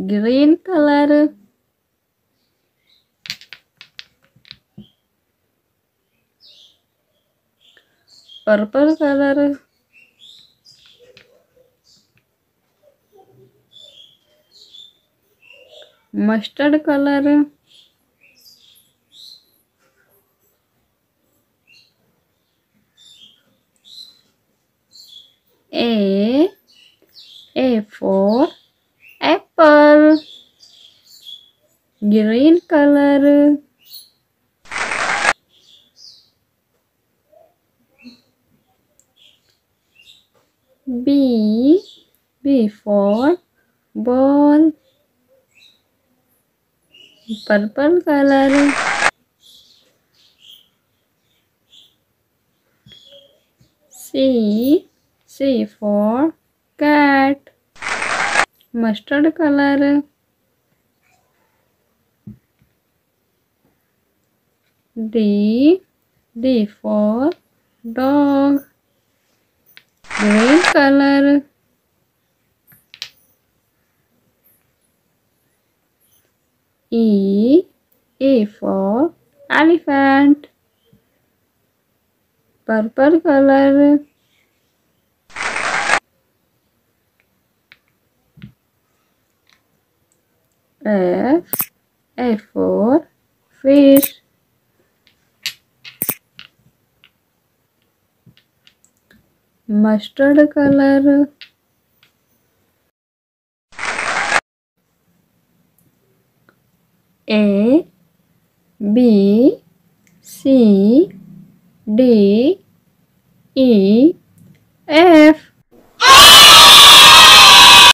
green color, purple color, mustard color, A for apple, green color, B for ball, purple color, C for cat, mustard color, D for dog, green color, E for elephant, purple color, F for fish, mustard color, A B C D E F